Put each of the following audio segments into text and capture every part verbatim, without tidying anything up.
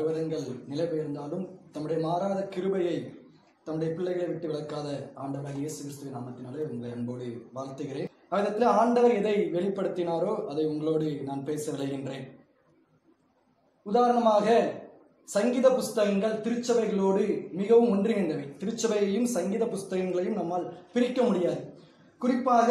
பருவதங்கள் நிலை பெயர்ந்தாலும் தம்முடைய மாறாத கிருபையை தம்முடைய பிள்ளைகளை விட்டு விளக்காத ஆண்டவர் இயேசு கிறிஸ்துவின் நாமத்தினாலே உங்களை அன்போடு வாழ்த்துகிறேன். விதத்தில் ஆண்டவர் எதை வெளிப்படுத்தினாரோ அதை உங்களோடு நான் பேச விளைகின்றேன். உதாரணமாக சங்கீத புஸ்தகங்கள் திருச்சபைகளோடு மிகவும் ஒன்றிணைந்தவை. திருச்சபையையும் சங்கீத புஸ்தகங்களையும் நம்மால் பிரிக்க முடியாது. குறிப்பாக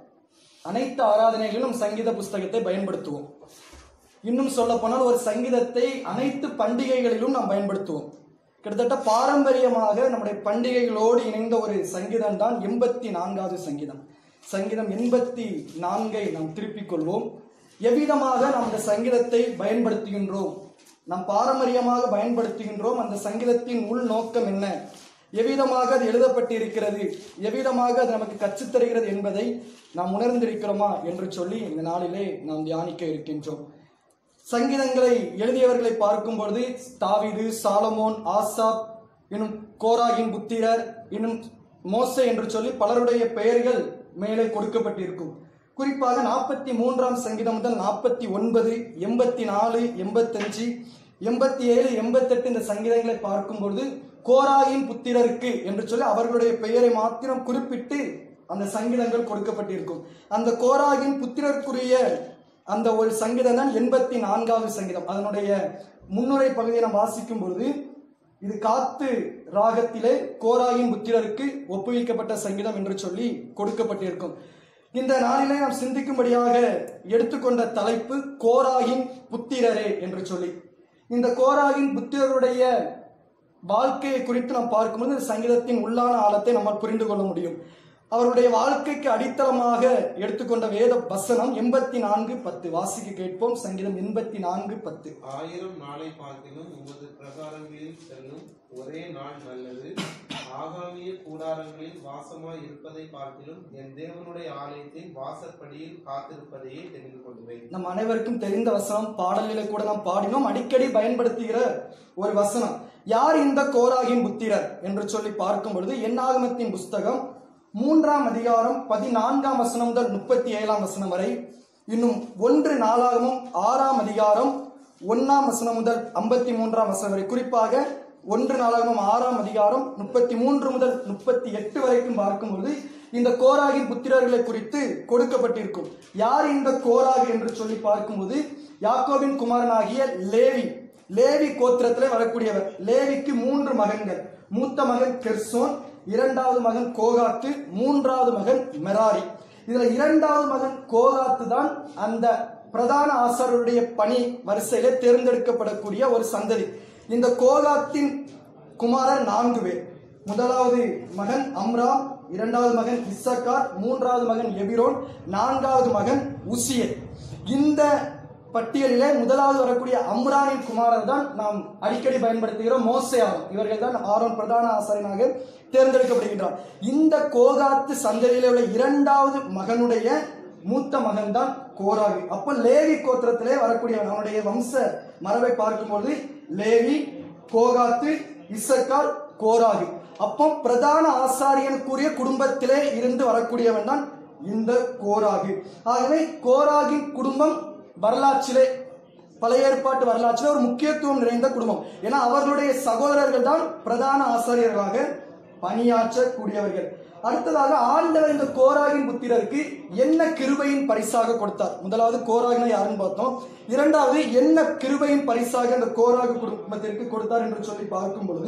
அனைத்து ஆராதனைகளிலும் சங்கீத புஸ்தகத்தை பயன்படுத்துவோம். இன்னும் சொல்ல போனால் ஒரு சங்கீதத்தை அனைத்து பண்டிகைகளிலும் நாம் பயன்படுத்துவோம். கிட்டத்தட்ட பாரம்பரியமாக நம்முடைய பண்டிகைகளோடு இணைந்த ஒரு சங்கீதம் தான் எண்பத்தி நான்காவது சங்கீதம். சங்கீதம் எண்பத்தி நான்கை நாம் திருப்பிக் கொள்வோம். எவ்விதமாக நாம் இந்த சங்கீதத்தை பயன்படுத்துகின்றோம், நாம் பாரம்பரியமாக பயன்படுத்துகின்றோம், அந்த சங்கீதத்தின் உள் நோக்கம் என்ன, எவ்விதமாக அது எழுதப்பட்டிருக்கிறது, எவ்விதமாக அது நமக்கு கற்றுத்தருகிறது என்பதை நாம் உணர்ந்திருக்கிறோமா என்று சொல்லி இந்த நாளிலே நாம் தியானிக்க இருக்கின்றோம். சங்கீதங்களை எழுதியவர்களை பார்க்கும் பொழுது தாவீது, சாலமோன், ஆசாப், இன்னும் கோராகின் புத்திரர், இன்னும் மோசே என்று சொல்லி பலருடைய பெயர்கள் மேலே கொடுக்கப்பட்டிருக்கும். குறிப்பாக நாற்பத்தி மூன்றாம் சங்கீதம் முதல் நாற்பத்தி ஒன்பது, எண்பத்தி நாலு, எண்பத்தஞ்சு, எண்பத்தி ஏழு, எண்பத்தெட்டு இந்த சங்கீதங்களை பார்க்கும்பொழுது கோராகின் புத்திரருக்கு என்று சொல்லி அவர்களுடைய பெயரை மாத்திரம் குறிப்பிட்டு அந்த சங்கீதங்கள் கொடுக்கப்பட்டிருக்கும். அந்த கோராகின் புத்திரருக்குரிய அந்த ஒரு சங்கீதம் தான் எண்பத்தி நான்காவது சங்கீதம். அதனுடைய முன்னுரை பகுதியை நாம் வாசிக்கும் பொழுது இது காத்து ராகத்திலே கோராகின் புத்திரருக்கு ஒப்புவிக்கப்பட்ட சங்கீதம் என்று சொல்லி கொடுக்கப்பட்டிருக்கும். இந்த நாளிலே நாம் சிந்திக்கும்படியாக எடுத்துக்கொண்ட தலைப்பு கோராகின் புத்திரரே என்று சொல்லி. இந்த கோராகின் புத்திரருடைய வாழ்க்கையை குறித்து நாம் பார்க்கும்போது சங்கீதத்தின் உள்ளான ஆழத்தை நம்மால் புரிந்து கொள்ள முடியும். அவருடைய வாழ்க்கைக்கு அடித்தளமாக எடுத்துக்கொண்ட வேத வசனம் எண்பத்தி நான்கு பத்து வாசிக்க கேட்போம். சங்கீதம் எண்பத்தி நான்கு பத்து. ஆயிரம் நாளை பார்க்கிலும் உமது பிரகாரங்களில் செல்லும் ஒரே நாள் நல்லது. ஆகாமிய கூடாரங்களில் வாசமாய் இருப்பதை பார்க்கிலும் என் தேவனுடைய ஆலயத்தின் வாசற்படியில் காத்திருப்பதையே தெரிந்து கொள்வேன். நம் அனைவருக்கும் தெரிந்த வசனம், பாடலில கூட நாம் பாடினோம், அடிக்கடி பயன்படுத்துகிற ஒரு வசனம். யார் இந்த கோராகின் புத்திரர் என்று சொல்லி பார்க்கும் பொழுது என்னாகமத்தின் புஸ்தகம் மூன்றாம் அதிகாரம் பதினான்காம் வசனம் முதல் முப்பத்தி ஏழாம் வசனம் வரை, இன்னும் ஒன்று நாளாகமும் ஆறாம் அதிகாரம் ஒன்னாம் வசனம் முதல் ஐம்பத்தி மூன்றாம் வசனம் வரை, குறிப்பாக ஒன்று நாளாகமும் ஆறாம் அதிகாரம் முப்பத்தி மூன்று முதல் முப்பத்தி எட்டு வரைக்கும் பார்க்கும்போது இந்த கோராகின் புத்திரர்களை குறித்து கொடுக்கப்பட்டிருக்கும். யார் இந்த கோராகு என்று சொல்லி பார்க்கும்போது யாக்கோபின் குமாரனாகிய லேவி, லேவி கோத்திரத்திலே வரக்கூடியவர். லேவிக்கு மூன்று மகன்கள். மூத்த மகன் கெர்சோன், இரண்டாவது மகன் கோகாத்து, மூன்றாவது மகன் மெராரி. இதுல இரண்டாவது மகன் கோகாத்து தான் அந்த பிரதான ஆசாரியருடைய பணி வரிசையில தேர்ந்தெடுக்கப்படக்கூடிய ஒரு சந்ததி. இந்த கோகாத்தின் குமாரர் நான்கு பேர். முதலாவது மகன் அம்ராம், இரண்டாவது மகன் இசக்கார், மூன்றாவது மகன் எபிரோன், நான்காவது மகன் உசியல். இந்த பட்டியலிலே முதலாவது வரக்கூடிய அம்ரானின் குமாரர் தான் நாம் அடிக்கடி பயன்படுத்துகிறோம் மோசே ஆரோன். இவர்கள் தான் ஆரோன் பிரதான ஆசாரியனாக தேர்ந்தெடுக்கப்படுகின்றார். இந்த கோகாத்து சந்ததியிலே உள்ள இரண்டாவது மகனுடைய மூத்த மகன் தான் கோராகு. அப்ப லேவி கோத்திரத்திலே வரக்கூடிய அவனுடைய வம்ச மரபை பார்க்கும்போது லேவி, கோகாத்து, இசக்கார், கோராகு. அப்போ பிரதான ஆசாரியனுக்குரிய குடும்பத்திலே இருந்து வரக்கூடியவன் தான் இந்த கோராகு. ஆகவே கோராகின் குடும்பம் வரலாற்றிலே, பழைய ஏற்பாட்டு வரலாற்றிலே ஒரு முக்கியத்துவம் நிறைந்த குடும்பம். ஏன்னா அவர்களுடைய சகோதரர்கள் தான் பிரதான ஆசாரியர்களாக பணியாற்றக்கூடியவர்கள். அடுத்ததாக ஆண்டவர் இந்த கோராகின் புத்திரருக்கு என்ன கிருபையின் பரிசாக கொடுத்தார். முதலாவது கோராகினை யாருன்னு பார்த்தோம். இரண்டாவது என்ன கிருபையின் பரிசாக அந்த கோராகு குடும்பத்திற்கு கொடுத்தார் என்று சொல்லி பார்க்கும் பொழுது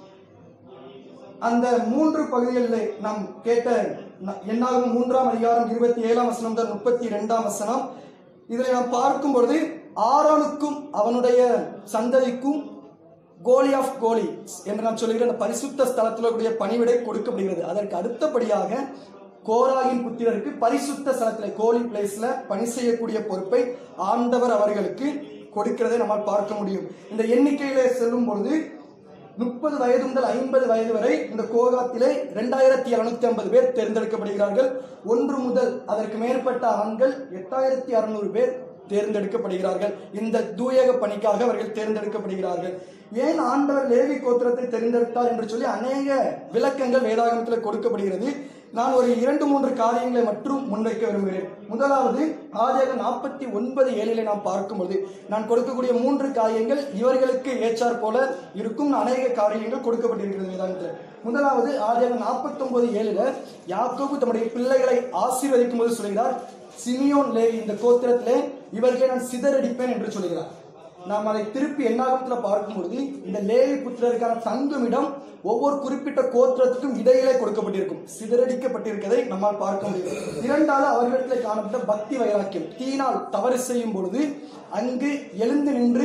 அந்த மூன்று பகுதிகளில் நாம் கேட்ட என்னாகும் மூன்றாம் அதிகாரம் இருபத்தி ஏழாம் வசனம் முதல் முப்பத்தி இரண்டாம் வசனம், இதில் நாம் பார்க்கும் பொழுது ஆரோனுக்கும் அவனுடைய சந்ததிக்கும் கோலி ஆஃப் கோலி என்று நாம் சொல்லுகிற அந்த பரிசுத்த ஸ்தலத்தில் கூடிய பணிவிடை கொடுக்கப்படுகிறது. அதற்கு அடுத்தபடியாக கோராகின் புத்திரருக்கு பரிசுத்த ஸ்தலத்தில் கோலி பிளேஸ்ல பணி செய்யக்கூடிய பொறுப்பை ஆண்டவர் அவர்களுக்கு கொடுக்கிறதை நம்மால் பார்க்க முடியும். இந்த எண்ணிக்கையிலே செல்லும் பொழுது முப்பது வயது முதல் ஐம்பது வயது வரை இந்த கோகாத்திலே இரண்டாயிரத்தி இருநூத்தி ஐம்பது பேர் தேர்ந்தெடுக்கப்படுகிறார்கள். ஒன்று முதல் அதற்கு மேற்பட்ட ஆண்கள் எட்டாயிரத்தி அறுநூறு பேர் தேர்ந்தெடுக்கப்படுகிறார்கள். இந்த தூயக பணிக்காக அவர்கள் தேர்ந்தெடுக்கப்படுகிறார்கள். ஏன் ஆண்டவர் லேவி கோத்திரத்தை தேர்ந்தெடுத்தார் என்று சொல்லி அநேக விளக்கங்கள் வேதாகமத்தில் கொடுக்கப்படுகிறது. நான் ஒரு இரண்டு மூன்று காரியங்களை மட்டும் முன்வைக்க விரும்புகிறேன். முதலாவது ஆதியாகமம் நாற்பத்தி ஒன்பது ஏழிலே நாம் பார்க்கும்போது நான் கொடுக்கக்கூடிய மூன்று காரியங்கள் இவர்களுக்கு ஏற்றாற் போல இருக்கும் அநேக காரியங்கள் கொடுக்கப்பட்டிருக்கிறது வேதாகமத்தில். முதலாவது ஆதியாகமம் நாற்பத்தி ஒன்பது ஏழுல யாக்கோபு தம்முடைய பிள்ளைகளை ஆசீர்வதிக்கும் போது சொல்கிறார், சிமியோன் லேவி இந்த கோத்திரத்திலே இவர்களை நான் சிதறடிப்பேன் என்று சொல்கிறார். நாம் அதை திருப்பி எண்ணாகமத்துல பார்க்கும்பொழுது இந்த லேவி புத்திரருக்கான தங்குமிடம் ஒவ்வொரு குறிப்பிட்ட கோத்திரத்துக்கும் இடையிலே கொடுக்கப்பட்டிருக்கும், சிதறடிக்கப்பட்டிருக்கதை நம்மால் பார்க்க முடியும். இரண்டாவது அவர்களிடத்தில் காணப்பட்ட பக்தி வைராக்கியம். தீனால் தவறு செய்யும் பொழுது அங்கு எழுந்து நின்று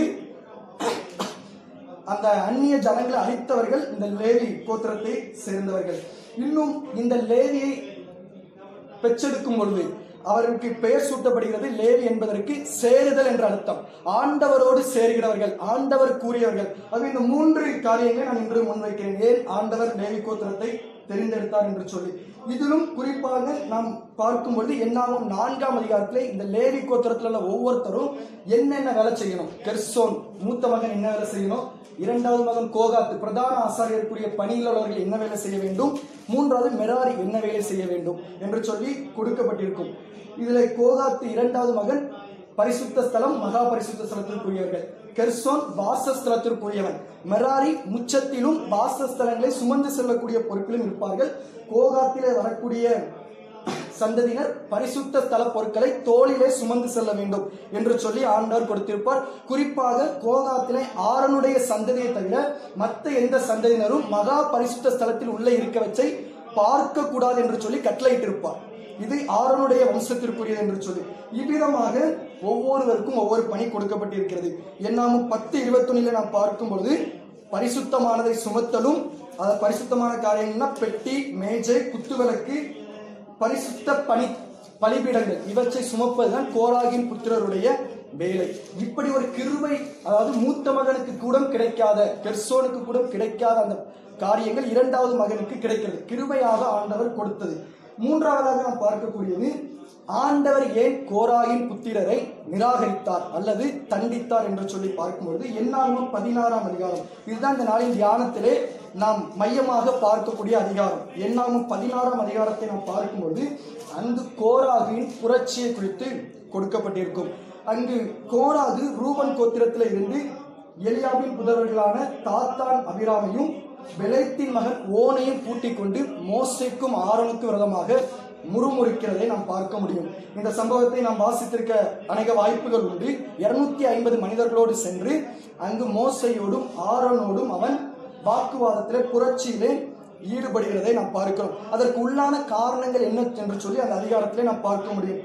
அந்த அந்நிய ஜனங்களை அழித்தவர்கள் இந்த லேவி கோத்திரத்தை சேர்ந்தவர்கள். இன்னும் இந்த லேவியை பெற்றெடுக்கும் பொழுது அவருக்கு பெயர் சூட்டப்படுகிறது. லேவி என்பதற்கு சேருதல் என்ற அர்த்தம். ஆண்டவரோடு சேர்கிறவர்கள், ஆண்டவர் கூறியவர்கள். அது இந்த மூன்று காரியங்களை நான் இன்று முன்வைக்கிறேன். ஏன் ஆண்டவர் லேவி கோத்திரத்தை தெரிந்தெடுத்தார் என்று சொல்லி இதிலும் குறிப்பாக நாம் பார்க்கும்பொழுது என்னாகும் நான்காம் அதிகாரத்திலே இந்த லேவி கோத்திரத்தில் உள்ள ஒவ்வொருத்தரும் என்னென்ன வேலை செய்யணும். கெர்சோன் மூத்த மகன் என்ன வேலை செய்யணும், இரண்டாவது மகன் கோகாத்து பிரதான ஆசாரியருக்குரிய பணியில் உள்ளவர்கள் என்ன வேலை செய்ய வேண்டும், மூன்றாவது மெராரி என்ன வேலை செய்ய வேண்டும் என்று சொல்லி கொடுக்கப்பட்டிருக்கும். இதுல கோகாத்து இரண்டாவது மகன் பரிசுத்த ஸ்தலம் மகா பரிசுத்த ஸ்தலத்திற்குரியவர்கள், கெர்சோன் வாசஸ்தலத்திற்குரியவன், மெராரி முச்சத்திலும் வாசஸ்தலங்களை சுமந்து செல்லக்கூடிய பொருட்களும் இருப்பார்கள். கோகாத்திலே வரக்கூடிய சந்ததியினர் பரிசுத்த ஸ்தல பொருட்களை தோளிலே சுமந்து செல்ல வேண்டும் என்று சொல்லி ஆண்டவர் கொடுத்திருப்பார். குறிப்பாக கோகாத்திலே ஆரோனுடைய சந்ததியை தவிர மற்ற எந்த சந்ததியினரும் மகா பரிசுத்த ஸ்தலத்தில் உள்ள இருக்க வச்சை பார்க்க கூடாது என்று சொல்லி கட்டளையிட்டிருப்பார். இது ஆரோனுடைய வம்சத்திற்குரியது என்று சொல்லி இவ்விதமாக ஒவ்வொருவருக்கும் ஒவ்வொரு பணி கொடுக்கப்பட்டிருக்கிறது. என்னாமும் பத்து இருபத்தி ஒன்னில நாம் பார்க்கும்போது பரிசுத்தமானதை சுமத்தலும், அது பரிசுத்தமான காரியங்கள்னா பெட்டி, மேஜை, குத்துவிளக்கு, பரிசுத்த பணி பலிபீடங்கள் இவற்றை சுமப்பதுதான் கோராகின் புத்திரருடைய வேலை. இப்படி ஒரு கிருபை, அதாவது மூத்த மகனுக்கு கூட கிடைக்காத, கெர்சோனுக்கு கூட கிடைக்காத அந்த காரியங்கள் இரண்டாவது மகனுக்கு கிடைக்கிறது. கிருபையாக ஆண்டவர் கொடுத்தது. மூன்றாவதாக நாம் பார்க்கக்கூடியது, ஆண்டவர் ஏன் கோராகின் புத்திரரை நிராகரித்தார் அல்லது தண்டித்தார் என்று சொல்லி பார்க்கும்பொழுது என்னாகும் பதினாறாம் அதிகாரம். இதுதான் இந்த நாளின் தியானத்திலே நாம் மையமாக பார்க்கக்கூடிய அதிகாரம். என்னாகும் பதினாறாம் அதிகாரத்தை நாம் பார்க்கும்பொழுது அங்கு கோராகின் புரட்சியை குறித்து கொடுக்கப்பட்டிருக்கும். அங்கு கோராகு ரூபன் கோத்திரத்தில் இருந்து எலியாபின் புதல்வர்களான தாத்தான் அபிராமையும் பெலேத்தின் மகன் ஓனையும் கூட்டிக் கொண்டு மோசேக்கும் ஆரோனுக்கும் விரோதமாக முறுமுறுக்கிறதை நாம் பார்க்க முடியும். இந்த சம்பவத்தை நாம் வாசித்திருக்க அநேக வாய்ப்புகள் உண்டு. இருநூத்தி ஐம்பது மனிதர்களோடு சென்று அங்கு மோசையோடும் ஆரோனோடும் அவன் வாக்குவாதத்திலே புரட்சியிலே ஈடுபடுகிறதை நாம் பார்க்கிறோம். அதற்கு உள்ளான காரணங்கள் என்ன என்று சொல்லி அந்த அதிகாரத்திலே நாம் பார்க்க முடியும்.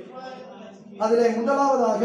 அதிலே முதலாவதாக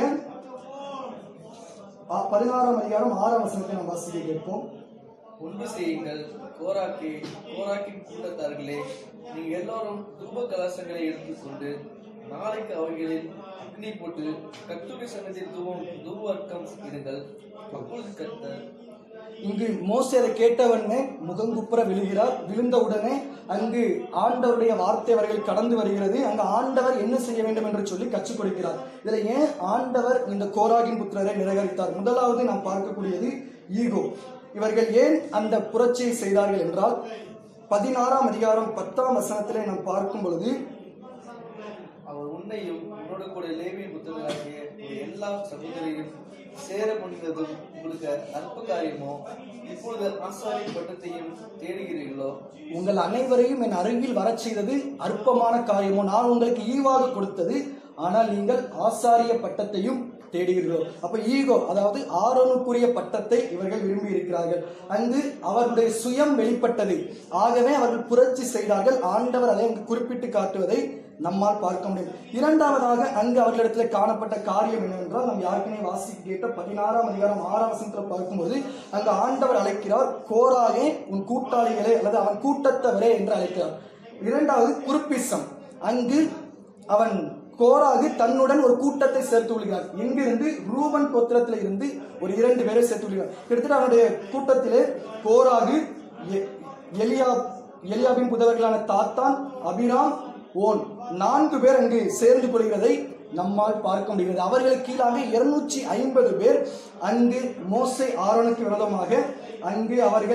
பதினாறாம் அதிகாரம் ஆறாம் வசனத்தை நாம் வாசிக்க கேட்போம். ஒன்று செய்யுங்கள், கோராக்கே கோராக்கின் கூட்டத்தார்களே, நீங்கள் எல்லோரும் துன்ப கலசங்களை எடுத்துக்கொண்டு நாளைக்கு அவைகளில் அக்னி போட்டு கர்த்தருடைய சன்னதியில் தூவம் தூவர்க்கம் இடுங்கள். அப்பொழுது கர்த்தர். இங்கு மோசே அதை கேட்டவனே முகங்குப்புற விழுகிறார். விழுந்தவுடனே அங்கு ஆண்டவருடைய வார்த்தை அவர்கள் கடந்து வருகிறது. அங்கு ஆண்டவர் என்ன செய்ய வேண்டும் என்று சொல்லி கற்றுக் கொடுக்கிறார். இதுல ஏன் ஆண்டவர் இந்த கோராகின் புத்திரரை நிராகரித்தார்? முதலாவது நாம் பார்க்கக்கூடியது ஈகோ. இவர்கள் ஏன் அந்த புரட்சியை செய்தார்கள் என்றால் பதினாறாம் அதிகாரம் பத்தாம் வசனத்திலே நாம் பார்க்கும் பொழுது, அவர் உன்னையும் உன்னோட கூட லேவியின் புத்திரர்களாகிய எல்லா சகோதரையும் சேர முடிந்ததும் உங்களுக்கு அற்ப காரியமோ, இப்பொழுது ஆசாரிய பட்டத்தையும் தேடுகிறீர்களோ, உங்கள் அனைவரையும் என் அருகில் வரச் செய்தது அற்பமான காரியமோ, நான் உங்களுக்கு ஈவாக கொடுத்தது, ஆனால் நீங்கள் ஆசாரிய பட்டத்தையும் தேடுகிறீர்களோ. அப்ப ஈகோ, அதாவது ஆரோனுக்குரிய பட்டத்தை இவர்கள் விரும்பி இருக்கிறார்கள். அங்கு அவர்களுடைய சுயம் வெளிப்பட்டது. ஆகவே அவர்கள் புரட்சி செய்தார்கள். ஆண்டவர் அதை அங்கு குறிப்பிட்டு காட்டுவதை நம்மால் பார்க்க முடியும். இரண்டாவதாக அங்கு அவர்களிடத்தில் காணப்பட்ட காரியம் என்னவென்றால், நாம் யாருக்குமே வாசிக்க கேட்ட பதினாறாம் அதிகாரம் ஆறாம் வசனத்தில் பார்க்கும்போது அங்கு ஆண்டவர் அழைக்கிறார், கோராகே உன் கூட்டாளிகளே அல்லது அவன் கூட்டத்தவரே என்று அழைக்கிறார். இரண்டாவது குருப்பிசம். அங்கு அவன் கோராகு தன்னுடன் ஒரு கூட்டத்தை சேர்த்து கொள்கிறார். எங்கிருந்து? ரூபன் கோத்திரத்தில் இருந்து ஒரு இரண்டு பேரை சேர்த்து கொள்கிறார். கிட்டத்தட்ட அவனுடைய கூட்டத்திலே கோராகு, எலியா எலியாபின் புதவர்களான தாத்தான், அபிராம், ஓன் நான்கு பேர் அங்கு சேர்ந்து கொள்கிறதை நம்மால் பார்க்க முடிகிறது. அவர்களுக்கு கீழாக இருநூற்றி ஐம்பது பேர் அங்கு மோசே ஆரோனுக்கு விரோதமாக அங்கு அவர்கள்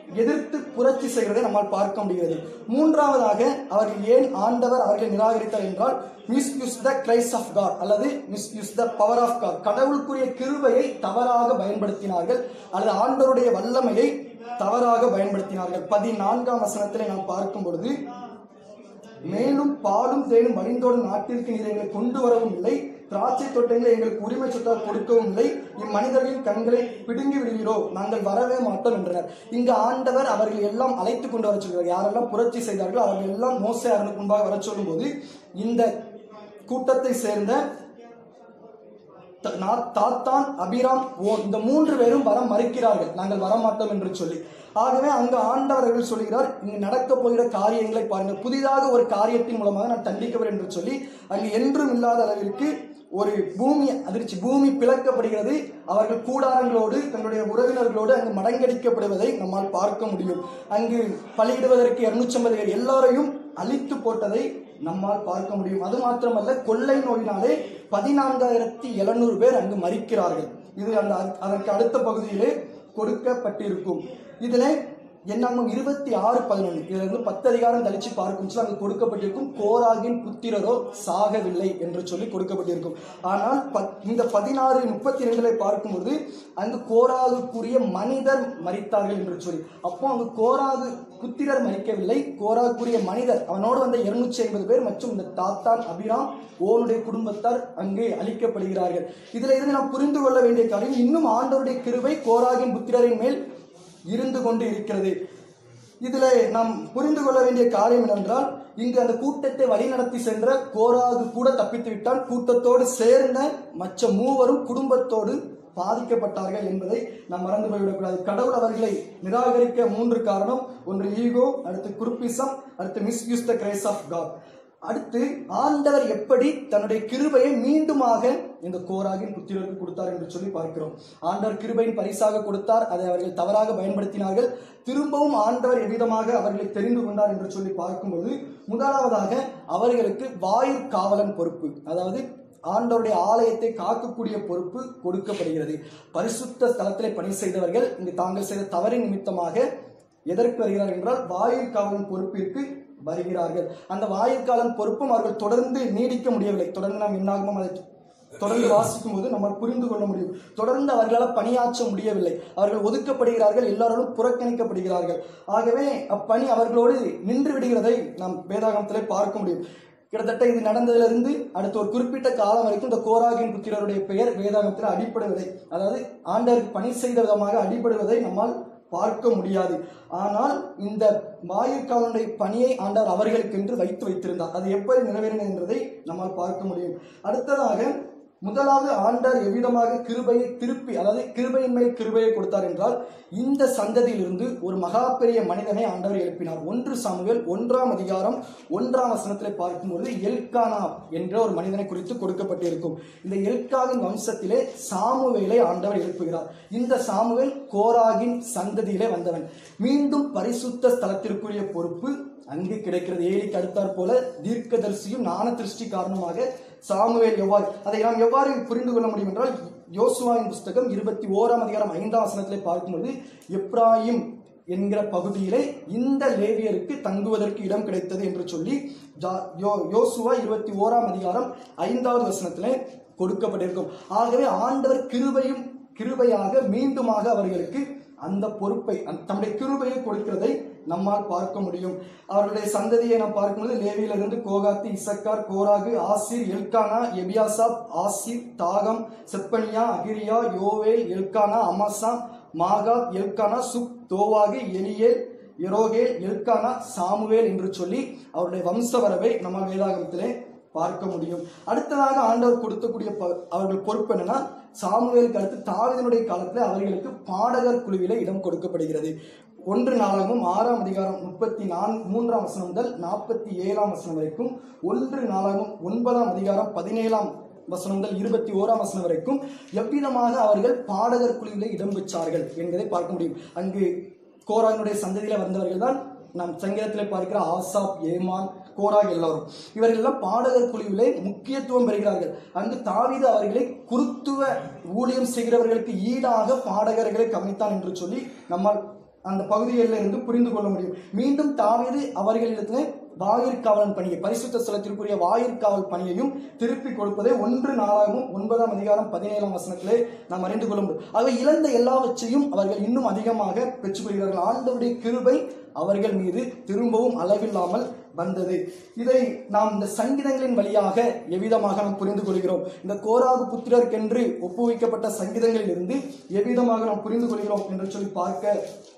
எதிர்த்து புரட்சி செய்கிறதை நம்மால் பார்க்க முடிகிறது. மூன்றாவதாக அவர்கள் ஏன் ஆண்டவர் அவர்களை நிராகரித்தார் என்றால் misuse the grace of God அல்லது misuse the power of God, கடவுளுக்குரிய கிருபையை தவறாக பயன்படுத்தினார்கள் அல்லது ஆண்டவருடைய வல்லமையை தவறாக பயன்படுத்தினார்கள். பதினான்காம் வசனத்திலே நாம் பார்க்கும் பொழுது, மேலும் பாலும் தேனும் வழிந்தோடும் நாட்டிற்கு நீர் எங்களை கொண்டு வரவும் இல்லை, திராட்சை தோட்டங்களை எங்களுக்கு உரிமை சொத்தாக கொடுக்கவும் இல்லை, இம்மனிதர்களின் கண்களை பிடுங்கி விடுகிறோ, நாங்கள் வரவே மாட்டோம் என்றனர். இங்கு ஆண்டவர் அவர்கள் எல்லாம் அழைத்து கொண்டு வர சொல்கிறார். யாரெல்லாம் புரட்சி செய்தார்களோ அவர்கள் எல்லாம் மோசே அவர்களுக்கு முன்பாக வர சொல்லும் போது இந்த கூட்டத்தை சேர்ந்த தாத்தான், அபிராம், ஓன் இந்த மூன்று பேரும் வர மறுக்கிறார்கள், நாங்கள் வரமாட்டோம் என்று சொல்லி. ஆகவே அங்கு ஆண்டவர்கள் சொல்கிறார், இங்கு நடக்க போகிற காரியங்களை பாருங்கள், புதிதாக ஒரு காரியத்தின் மூலமாக நான் தண்டிக்கப்படுவேன் என்று சொல்லி அங்கு என்றும் இல்லாத அளவிற்கு ஒரு பூமி அதிர்ச்சி, பூமி பிளக்கப்படுகிறது. அவர்கள் கூடாரங்களோடு தங்களுடைய உறவினர்களோடு அங்கு மடங்கடிக்கப்படுவதை நம்மால் பார்க்க முடியும். அங்கு பலியிடுவதற்கு இருநூற்றி ஐம்பது பேர் எல்லாரையும் அழித்து போட்டதை நம்மால் பார்க்க முடியும். அது மாத்திரமல்ல, கொள்ளை நோயினாலே பதினான்காயிரத்தி எழுநூறு பேர் அங்கு மரிக்கிறார்கள். இது அந்த அதற்கு அடுத்த பகுதியிலே கொடுக்கப்பட்டிருக்கும். இதுல என்னாகும் இருபத்தி ஆறு பதினொன்று இதுல இருந்து பத்து அதிகாரம் கழிச்சு பார்க்கும் அங்கு கொடுக்கப்பட்டிருக்கும் கோராகின் புத்திரரோ சாகவில்லை என்று சொல்லி கொடுக்கப்பட்டிருக்கும். ஆனால் இந்த பதினாறு முப்பத்தி இரண்டுல பார்க்கும்போது அங்கு கோராகுக்குரிய மனிதர் மரித்தார்கள் என்று சொல்லி, அப்போ அங்கு கோராகு புத்திரர் மரிக்கவில்லை, கோராகுக்குரிய மனிதர் அவனோடு வந்த இருநூற்றி ஐம்பது பேர் மற்றும் இந்த தாத்தான், அபிராம், ஓனுடைய குடும்பத்தார் அங்கு அழிக்கப்படுகிறார்கள். இதுல இருந்து நாம் புரிந்து கொள்ள வேண்டிய காரியம், இன்னும் ஆண்டவருடைய கிருபை கோராகின் புத்திரரின் மேல் இருந்து கொண்டு இருக்கிறது. இதுல நாம் புரிந்து கொள்ள வேண்டிய காரியம் என்னவென்றால், இங்கு அந்த கூட்டத்தை வழிநடத்தி சென்ற கோராகு கூட தப்பித்து விட்டான். கூட்டத்தோடு சேர்ந்த மற்ற மூவரும் குடும்பத்தோடு பாதிக்கப்பட்டார்கள் என்பதை நாம் மறந்து போய்விடக்கூடாது. கடவுள் அவர்களை நிராகரிக்க மூன்று காரணம்: ஒன்று ஈகோ, அடுத்து குருப்பிசம், அடுத்து misuse the grace of God. அடுத்து ஆண்டவர் எப்படி தன்னுடைய கிருபையை மீண்டுமாக இந்த கோராகின் புத்திரருக்கு கொடுத்தார் என்று சொல்லி பார்க்கிறோம். ஆண்டவர் கிருபையின் பரிசாக கொடுத்தார், அதை அவர்கள் தவறாக பயன்படுத்தினார்கள். திரும்பவும் ஆண்டவர் எவ்விதமாக அவர்களை தெரிந்து கொண்டார் என்று சொல்லி பார்க்கும்போது, முதலாவதாக அவர்களுக்கு வாயிற் காவலன் பொறுப்பு, அதாவது ஆண்டவருடைய ஆலயத்தை காக்கக்கூடிய பொறுப்பு கொடுக்கப்படுகிறது. பரிசுத்த ஸ்தலத்திலே பணி செய்தவர்கள் இங்கு தாங்கள் செய்த தவறின் நிமித்தமாக எதற்கு வருகிறார்கள் என்றால் வாயிற் காவலன் பொறுப்பிற்கு வருகிறார்கள். அந்த வாயிற்காலன் பொறுப்பும் அவர்கள் தொடர்ந்து நீடிக்க முடியவில்லை. தொடர்ந்து நாம் என்னாகும் அதை தொடர்ந்து வாசிக்கும் போது நம்ம புரிந்து கொள்ள முடியும். தொடர்ந்து அவர்களால் பணியாற்ற முடியவில்லை, அவர்கள் ஒதுக்கப்படுகிறார்கள், எல்லாரும் புறக்கணிக்கப்படுகிறார்கள். ஆகவே அப்பணி அவர்களோடு நின்று விடுகிறதை நாம் வேதாகமத்திலே பார்க்க முடியும். கிட்டத்தட்ட இது நடந்ததிலிருந்து அடுத்த ஒரு குறிப்பிட்ட காலம் வரைக்கும் இந்த கோராகின் புத்திரருடைய பெயர் வேதாகமத்தில் அடிபடுவதை, அதாவது ஆண்டவருக்கு பணி செய்த விதமாக அடிபடுவதை நம்மால் பார்க்க முடியாது. ஆனால் இந்த வாயிற்காவலுடைய பணியை ஆண்டவர் அவர்களுக்கு என்று வைத்து வைத்திருந்தார். அது எப்படி நிறைவேறினது என்பதை நம்மால் பார்க்க முடியும். அடுத்ததாக முதலாவது ஆண்டவர் எவ்விதமாக கிருபையை திருப்பி, அதாவது கிருபையின் மேல் கிருபையை கொடுத்தார் என்றால், இந்த சந்ததியிலிருந்து ஒரு மகா பெரிய மனிதனை ஆண்டவர் எழுப்பினார். ஒன்று சாமுவேல் ஒன்றாம் அதிகாரம் ஒன்றாம் வசனத்திலே பார்க்கும்போது எல்கானா என்ற ஒரு மனிதனை குறித்து கொடுக்கப்பட்டிருக்கும். இந்த எல்காவின் வம்சத்திலே சாமுவேலை ஆண்டவர் எழுப்புகிறார். இந்த சாமுவேல் கோராகின் சந்ததியிலே வந்தவன். மீண்டும் பரிசுத்த ஸ்தலத்திற்குரிய பொறுப்பு அங்கு கிடைக்கிறது. ஏலிக்கு அடுத்தாற் போல தீர்க்கதரிசியும் ஞான திருஷ்டி காரணமாக சாமுவேல் எவ்வாறு, அதை நாம் எவ்வாறு புரிந்து கொள்ள முடியும் என்றால், யோசுவாவின் புஸ்தகம் இருபத்தி ஓராம் அதிகாரம் ஐந்தாம் வசனத்திலே பார்க்கும்போது, எப்ராயிம் என்கிற பகுதியிலே இந்த லேவியருக்கு தங்குவதற்கு இடம் கிடைத்தது என்று சொல்லி யோசுவா இருபத்தி ஓராம் அதிகாரம் ஐந்தாவது வசனத்திலே கொடுக்கப்பட்டிருக்கும். ஆகவே ஆண்டவர் கிருபையும் கிருபையாக மீண்டுமாக அவர்களுக்கு அந்த பொறுப்பை, தம்முடைய கிருபையை கொடுக்கிறதை நம்மால் பார்க்க முடியும். அவருடைய சந்ததியை நாம் பார்க்கும்போது லேவியிலிருந்து கோகாத்து, இசக்கார், கோராகு, ஆசீர், எல்கானா, எபியாசாப், ஆசீர், தாகம், செப்பனியா, அகிரியா, யோவேல், எல்கானா, அமாசா, மாகாத், எல்கானா, சுப், தோவாகு, எலியேல், எரோகேல், எல்கானா, சாமுவேல் என்று சொல்லி அவருடைய வம்சவரவை நம்ம வேதாகமத்திலே பார்க்க முடியும். அடுத்ததாக ஆண்டவர் கொடுக்கக்கூடிய அவர்கள் பொறுப்பு என்னன்னா, சாமுவேலுக்கு அடுத்து தாவீதினுடைய காலத்தில் அவர்களுக்கு பாடகர் குழுவிலே இடம் கொடுக்கப்படுகிறது. ஒன்று நாளாகவும் ஆறாம் அதிகாரம் முப்பத்தி நான்கு மூன்றாம் வசனம் முதல் நாற்பத்தி ஏழாம் வசனம் வரைக்கும், ஒன்று நாளாகவும் ஒன்பதாம் அதிகாரம் பதினேழாம் வசனம் முதல் இருபத்தி ஓராம் வசனம் வரைக்கும் எவ்விதமாக அவர்கள் பாடகர் குழுவிலே இடம் பெற்றார்கள் என்பதை பார்க்க முடியும். அங்கு கோராகினுடைய சந்ததியில வந்தவர்கள் தான் நாம் சங்கீதத்திலே பார்க்கிற ஆசாப், ஏமான், கோராக் எல்லாரும். இவர்கள் எல்லாம் பாடகர் குழுவிலே முக்கியத்துவம் பெறுகிறார்கள். அங்கு தாவீது அவர்களை குருத்துவ ஊழியம் செய்கிறவர்களுக்கு ஈடாக பாடகர்களை கவனித்தான் என்று சொல்லி நம்மால் அந்த பகுதிகளில் இருந்து புரிந்து கொள்ள முடியும். மீண்டும் தாவீது அவர்களிடத்துல வாயிற்காவலன் பணியை, பரிசுத்த ஸ்தலத்திற்குரிய வாயிற்காவல் பணியையும் திருப்பி கொடுப்பதை ஒன்று நாளாகவும் ஒன்பதாம் அதிகாரம் பதினேழாம் வசனத்திலே நாம் அறிந்து கொள்ள முடியும். ஆக இழந்த எல்லாவற்றையும் அவர்கள் இன்னும் அதிகமாக பெற்றுக்கொள்கிறார்கள். ஆண்டவருடைய கிருபை அவர்கள் மீது திரும்பவும் அளவில்லாமல் வந்தது. இதை நாம் இந்த சங்கீதங்களின் வழியாக எவ்விதமாக நாம் புரிந்து கொள்கிறோம்? இந்த கோராகு புத்திரருக்கென்று ஒப்புவிக்கப்பட்ட சங்கீதங்களில் இருந்து எவ்விதமாக நாம் புரிந்து கொள்கிறோம் என்று சொல்லி பார்க்க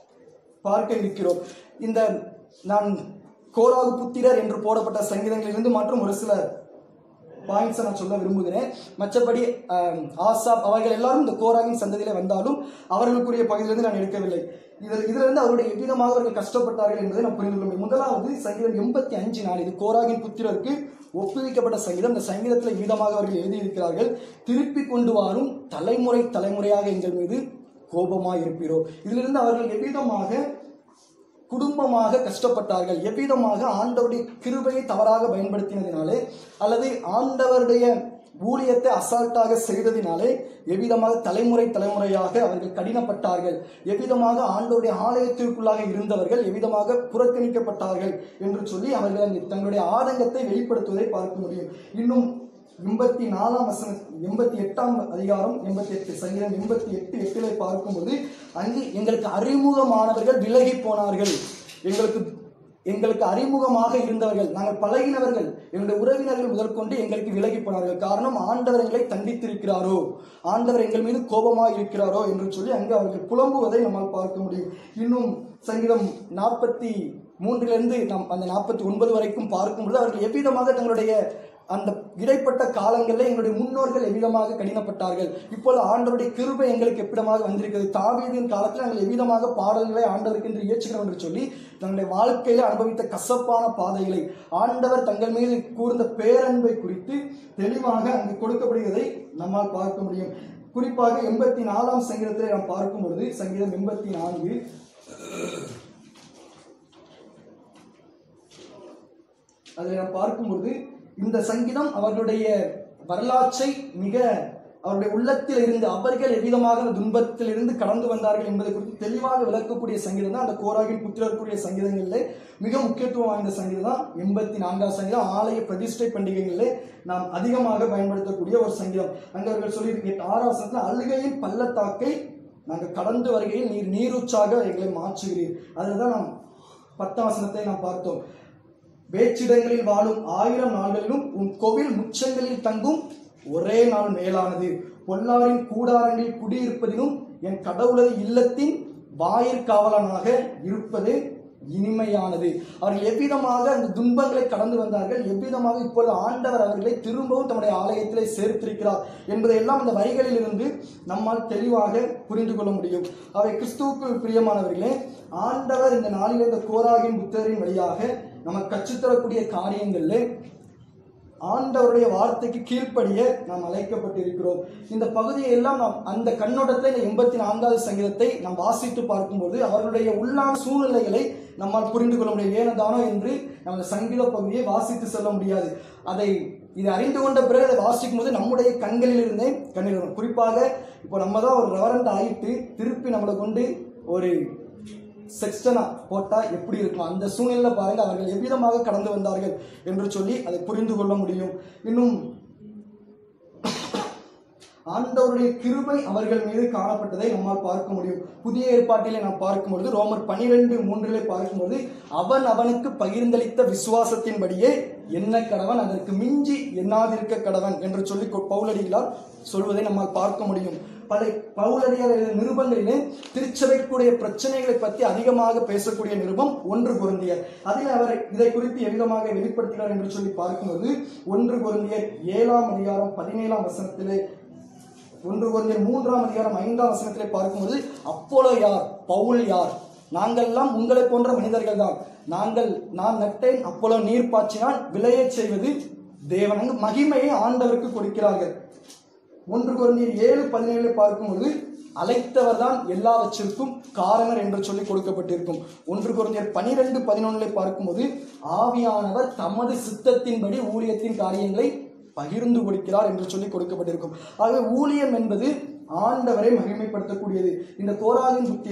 பார்க்க இருக்கிறோம். இந்த நான் கோராகு புத்திரர் என்று போடப்பட்ட சங்கீதங்களிலிருந்து மற்றும் ஒரு சில பாயிண்ட்ஸை நான் சொல்ல விரும்புகிறேன். மற்றபடி ஆசாப் அவர்கள் எல்லாரும் இந்த கோராகின் சந்ததியில வந்தாலும் அவர்களுக்குரிய பகுதியிலிருந்து நான் எடுக்கவில்லை. இதில் இதுல இருந்து அவருடைய எவ்விதமாக அவர்கள் கஷ்டப்பட்டார்கள் என்பதை நான் புரிந்து கொள்ள. முதலாவது சங்கீதம் எண்பத்தி அஞ்சு நாள், இது கோராகின் புத்திரருக்கு ஒப்புவிக்கப்பட்ட சங்கீதம். இந்த சங்கீதத்தில் விதமாக அவர்கள் எழுதியிருக்கிறார்கள், திருப்பி கொண்டு வரும் தலைமுறை தலைமுறையாக எங்கள் மீது கோபமாக இருப்பீரோ. இதிலிருந்து அவர்கள் எவ்விதமாக குடும்பமாக கஷ்டப்பட்டார்கள், எவ்விதமாக ஆண்டவருடைய கிருபையை தவறாக பயன்படுத்தினதினாலே அல்லது ஆண்டவருடைய ஊழியத்தை அசால்ட்டாக செய்ததினாலே எவ்விதமாக தலைமுறை தலைமுறையாக அவர்கள் கடினப்பட்டார்கள், எவ்விதமாக ஆண்டவருடைய ஆலயத்திற்குள்ளாக இருந்தவர்கள் எவ்விதமாக புறக்கணிக்கப்பட்டார்கள் என்று சொல்லி அவர்கள் தங்களுடைய ஆதங்கத்தை வெளிப்படுத்துவதை பார்க்க முடியும். இன்னும் எண்பத்தி நாலாம் வசனம், எண்பத்தி எட்டாம் அதிகாரம் எண்பத்தி எட்டு சங்கீதம் எண்பத்தி எட்டு எட்டிலே பார்க்கும்போது அங்கு எங்களுக்கு அறிமுகமானவர்கள் விலகி போனார்கள், எங்களுக்கு எங்களுக்கு அறிமுகமாக இருந்தவர்கள், நாங்கள் பழகினவர்கள், எங்களுடைய உறவினர்கள் முதல் கொண்டு எங்களுக்கு விலகி போனார்கள். காரணம், ஆண்டவர் எங்களை தண்டித்திருக்கிறாரோ, ஆண்டவர் எங்கள் மீது கோபமாக இருக்கிறாரோ என்று சொல்லி அங்கு அவர்கள் புலம்புவதை நம்மால் பார்க்க முடியும். இன்னும் சங்கீதம் நாற்பத்தி மூன்றிலிருந்து நாம் அந்த நாற்பத்தி ஒன்பது வரைக்கும் பார்க்கும்போது அவர்கள் எவ்விதமாக தங்களுடைய அந்த இடைப்பட்ட காலங்களில் எங்களுடைய முன்னோர்கள் எவ்விதமாக கடினப்பட்டார்கள், இப்போது ஆண்டவருடைய கிருபை எங்களுக்கு எவ்விதமாக வந்திருக்கிறது. தாவீதின் காலத்தில் நாங்கள் எவ்விதமாக பாடல்களை ஆண்டவருக்கு என்று இயற்றுகிறோம் என்று சொல்லி தங்களுடைய வாழ்க்கையில அனுபவித்த கசப்பான பாதைகளை, ஆண்டவர் தங்கள் மீது கூர்ந்த பேரன்பை குறித்து தெளிவாக அங்கு கொடுக்கப்படுவதை நம்மால் பார்க்க முடியும். குறிப்பாக எண்பத்தி நாலாம் சங்கீதத்திலே நாம் பார்க்கும் பொழுது, சங்கீதம் எண்பத்தி நான்கு அதில் நாம் பார்க்கும்பொழுது இந்த சங்கீதம் அவர்களுடைய வரலாற்றை மிக அவருடைய உள்ளத்தில் இருந்து அவர்கள் எவ்விதமாக துன்பத்தில் இருந்து கடந்து வந்தார்கள் என்பதை குறித்து தெளிவாக விளக்கக்கூடிய சங்கீதம் தான் அந்த கோராகின் புத்திரருக்குரிய சங்கீதங்களில் மிக முக்கியத்துவம் வாய்ந்த சங்கீதம் தான் எண்பத்தி நான்காம் சங்கீதம். ஆலய பிரதிஷ்டை பண்டிகைகளில் நாம் அதிகமாக பயன்படுத்தக்கூடிய ஒரு சங்கீதம். அங்கு அவர்கள் சொல்லி ஆறாம் வசனத்தில் அழுகையின் பள்ளத்தாக்கை நாங்கள் கடந்து வருகையில் நீர் நீரூற்றாக எங்களை மாற்றுகிறீர். அதில் தான் நாம் பத்தாம் வசனத்தை நாம் பார்த்தோம். வேற்றிடங்களில் வாழும் ஆயிரம் நாள்களிலும் உன் கோவில் முச்சங்களில் தங்கும் ஒரே நாள் மேலானது. பொல்லாரின் கூடாரங்களில் குடியிருப்பதிலும் என் கடவுளது இல்லத்தின் வாயிற்காவலனாக இருப்பது இனிமையானது. அவர்கள் எவ்விதமாக அந்த துன்பங்களை கடந்து வந்தார்கள், எவ்விதமாக இப்பொழுது ஆண்டவர் அவர்களை திரும்பவும் தம்முடைய ஆலயத்திலே சேர்த்திருக்கிறார் என்பதையெல்லாம் இந்த வரிகளில் இருந்து நம்மால் தெளிவாக புரிந்து கொள்ள முடியும். அவை கிறிஸ்துவுக்கு பிரியமானவர்களே, ஆண்டவர் இந்த நாளில் இந்த கோராகின் புத்தரின் வழியாக நமக்கு கற்றுத்தரக்கூடிய காரியங்கள்ல ஆண்டவருடைய வார்த்தைக்கு கீழ்ப்படிய நாம் அழைக்கப்பட்டிருக்கிறோம். இந்த பகுதியை எல்லாம் நாம் அந்த கண்ணோட்டத்தில் இந்த எண்பத்தி நான்காவது சங்கீதத்தை நாம் வாசித்து பார்க்கும்போது அவர்களுடைய உள்ளான சூழ்நிலைகளை நம்மால் புரிந்து கொள்ள முடியும். ஏனதானோ என்று நம்ம சங்கீத பகுதியை வாசித்து செல்ல முடியாது. அதை இதை அறிந்து கொண்ட பிறகு அதை வாசிக்கும் போது நம்முடைய கண்களில் இருந்தே கண்ணீர். குறிப்பாக இப்போ நம்ம தான் ஒரு ரெவரண்ட் ஆகிட்டு திருப்பி நம்மளை கொண்டு ஒரு செக்ஸ்டனா போட்டா எப்படி இருக்கும், அந்த சூழ்நிலை பாருங்க அவர்கள் எவ்விதமாக கடந்து வந்தார்கள் என்று சொல்லி அதை புரிந்து கொள்ள முடியும். இன்னும் ஆண்டவருடைய கிருபை அவர்கள் மீது காணப்பட்டதை நம்மால் பார்க்க முடியும். புதிய ஏற்பாட்டிலே நாம் பார்க்கும்பொழுது ரோமர் பனிரெண்டு மூன்றிலே பார்க்கும்போது அவன் அவனுக்கு பகிர்ந்தளித்த விசுவாசத்தின்படியே என்ன கடவன் அதற்கு மிஞ்சி எண்ணாதிருக்க கடவன் என்று சொல்லி பவுலடிகளார் சொல்வதை நம்மால் பார்க்க முடியும். பல பவுலடியார் நிருபங்களிலே திருச்சபைக்குடைய பிரச்சனைகளை பற்றி அதிகமாக பேசக்கூடிய நிருபம் ஒன்று கொரிந்தியர். அதில் அவர் இதை குறித்து எவ்விதமாக வெளிப்படுத்தினார் என்று சொல்லி பார்க்கும்போது ஒன்று கொரிந்தியர் ஏழாம் அதிகாரம் பதினேழாம் வசனத்திலே, ஒன்று கொரிந்தியர் மூன்றாம் அதிகாரம் ஐந்தாம் வசனத்திலே பார்க்கும்போது அப்போலோ யார், பவுல் யார், நாங்கள் எல்லாம் உங்களை போன்ற மனிதர்கள் தான், நாங்கள் நான் நட்டேன் அப்போலோ நீர் பாய்ச்சினால் விளைய செய்வது தேவன். மகிமையை ஆண்டவருக்கு கொடுக்கிறார்கள். ஒன்று கொரிந்தியர் ஏழு பதினேழு பார்க்கும்போது அழைத்தவர் தான் எல்லாவற்றிற்கும் காரணர் என்று சொல்லி கொடுக்கப்பட்டிருக்கும். ஒன்று கொரிந்தியர் பனிரெண்டு பதினொன்னுல பார்க்கும்போது ஆவியானவர் தமது சித்தத்தின்படி ஊழியத்தின் காரியங்களை பகிர்ந்து கொடுக்கிறார் என்று சொல்லி கொடுக்கப்பட்டிருக்கும். ஆகவே ஊழியம் என்பது ஆண்டவரை மகிமைப்படுத்தக்கூடியது. இந்த கோராகின் புத்திரர்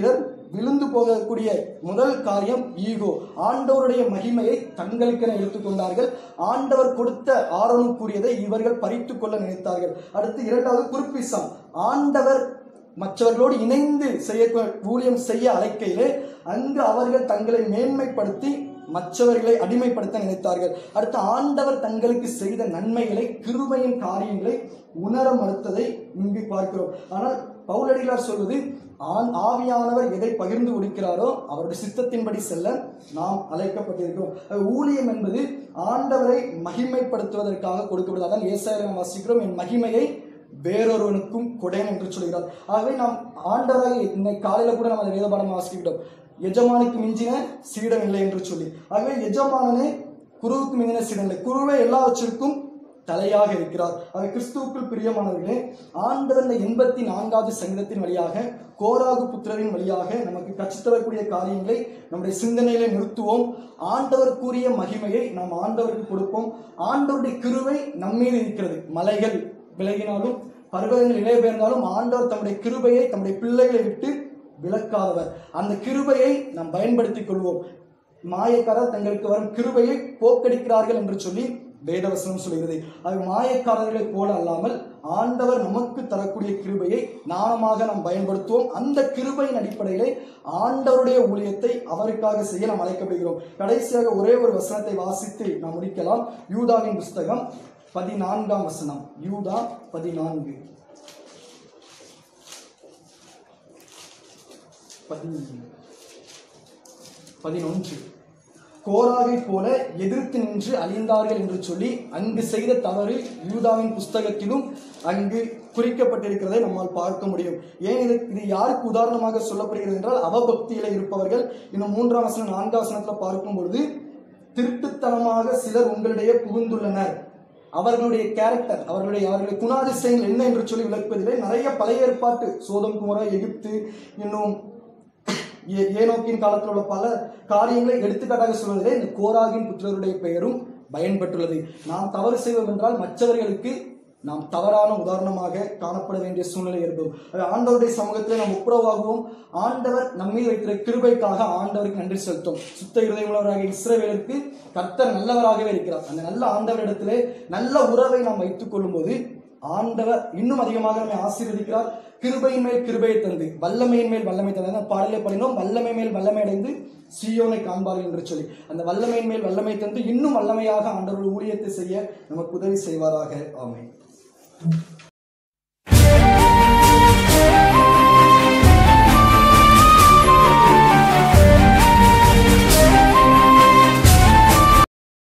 விழுந்து போகக்கூடிய முதல் காரியம் ஈகோ. ஆண்டவருடைய மகிமையை தங்களுக்கென எடுத்துக்கொண்டார்கள். ஆண்டவர் கொடுத்த ஆரோனுக்குரியதை இவர்கள் பறித்து கொள்ள நினைத்தார்கள். அடுத்து இரண்டாவது குருப்பிசம். ஆண்டவர் மற்றவர்களோடு இணைந்து செய்ய ஊழியம் செய்ய அழைக்கையிலே அங்கு அவர்கள் தங்களை மேன்மைப்படுத்தி மற்றவர்களை அடிமைப்படுத்த நினைத்தார்கள். அடுத்து ஆண்டவர் தங்களுக்கு செய்த நன்மைகளை, கிருபையின் காரியங்களை உணர மறுத்ததை இங்கு பார்க்கிறோம். ஆனால் பவுலடிகளார் சொல்வது, ஆவியானவர் எதை பகிர்ந்து கொடுக்கிறாரோ அவருடைய சித்தத்தின்படி செல்ல நாம் அழைக்கப்பட்டிருக்கிறோம். ஊழியம் என்பது ஆண்டவரை மகிமைப்படுத்துவதற்காக கொடுக்கப்படுது. அதான் ஏசாயாவில் நாம் வாசிக்கிறோம், என் மகிமையை வேறொருவனுக்கும் கொடேன் என்று சொல்கிறார். ஆகவே நாம் ஆண்டவராக இன்னைக்கு காலையில கூட நம்ம வேத பாடம் வாசிக்கிட்டோம், எஜமானுக்கு மிஞ்சின சீடன் இல்லை என்று சொல்லி. ஆகவே எஜமானனே குருவுக்கு மிஞ்சின சீடன் இல்லை, குருவே எல்லாவற்றிற்கும் தலையாக இருக்கிறார். ஆக கிறிஸ்துவுக்குள் பிரியமானவர்களே, ஆண்டவர் இந்த எண்பத்தி நான்காவது சங்கீதத்தின் வழியாக, கோராகு புத்திரரின் வழியாக நமக்கு கற்றுத்தரக்கூடிய காரியங்களை நம்முடைய சிந்தனையில நிறுத்துவோம். ஆண்டவர் கூறிய மகிமையை நாம் ஆண்டவருக்கு கொடுப்போம். ஆண்டவருடைய கிருபை நம்மீது இருக்கிறது. மலைகள் விலகினாலும் பர்வதங்கள் இளையபெயர்ந்தாலும் ஆண்டவர் தம்முடைய கிருபையை தம்முடைய பிள்ளைகளை விட்டு விலக்காதவர். அந்த கிருபையை நாம் பயன்படுத்திக் கொள்வோம். மாயக்காரர் தங்களுக்கு வரும் கிருபையை போக்கடிக்கிறார்கள் என்று சொல்லி வேதவசனம் சொல்கிறது. அது மாயக்காரர்களை போல அல்லாமல் ஆண்டவர் நமக்கு தரக்கூடிய கிருபையை நாணமாக நாம் பயன்படுத்துவோம். அந்த கிருபையின் அடிப்படையிலே ஆண்டவருடைய ஊழியத்தை அவருக்காக செய்ய நாம் அழைக்கப்படுகிறோம். கடைசியாக ஒரே ஒரு வசனத்தை வாசித்து நாம் முடிக்கலாம். யூதாவின் புஸ்தகம் பதினான்காம் வசனம். யூதா பதினான்கு பதினொன்று. கோராவை போல எதிர்த்து நின்று அழிந்தார்கள் என்று சொல்லி அங்கு செய்த தவறு யூதாவின் புஸ்தகத்திலும் அங்கு குறிக்கப்பட்டிருக்கிறதை நம்மால் பார்க்க முடியும். ஏன் இது இது யாருக்கு உதாரணமாக சொல்லப்படுகிறது என்றால், அவபக்தியில இருப்பவர்கள். இன்னும் மூன்றாம் வசனம் நான்காம் வசனத்துல பார்க்கும் பொழுது, திருட்டுத்தனமாக சிலர் உங்களிடையே புகுந்துள்ளனர். அவர்களுடைய கேரக்டர், அவர்களுடைய அவர்களுடைய குணாதிசயங்கள் என்ன என்று சொல்லி விளக்குவதிலே நிறைய பழைய ஏற்பாட்டு சோதம் குமரா, எகிப்து, இன்னும் ஏனோக்கின் காலத்தில் உள்ள பல காரியங்களை எடுத்துக்காட்டாக சொல்வதிலே இந்த கோராகின் புத்திரருடைய பெயரும் பயன்பட்டுள்ளது. நாம் தவறு செய்வோம் என்றால் மற்றவர்களுக்கு நாம் தவறான உதாரணமாக காணப்பட வேண்டிய சூழ்நிலை ஏற்படும். ஆண்டவருடைய சமூகத்தில் நாம் ஒப்புரவாகுவோம். ஆண்டவர் நம்மீது வைக்கிற கிருபைக்காக ஆண்டவருக்கு நன்றி செலுத்தும். சுத்த இருதயமுள்ளவராக இஸ்ரவேலுக்கு கர்த்தர் நல்லவராகவே இருக்கிறார். அந்த நல்ல ஆண்டவரிடத்திலே நல்ல உறவை நாம் வைத்துக் கொள்ளும் போது ஆண்டவர் இன்னும் அதிகமாக நம்மை ஆசீர்வதிக்கிறார். கிருபையின் மேல் கிருபையை தந்து, வல்லமையின் மேல் வல்லமை தந்து, பாடலே படினோம், வல்லமை மேல் வல்லமை அடைந்து சீயோனை காண்பார்கள் என்று சொல்லி, அந்த வல்லமையின் மேல் வல்லமை தந்து இன்னும் வல்லமையாக ஆண்டவருடைய ஊழியத்தை செய்ய நமக்கு உதவி செய்வாராக. ஆமென்.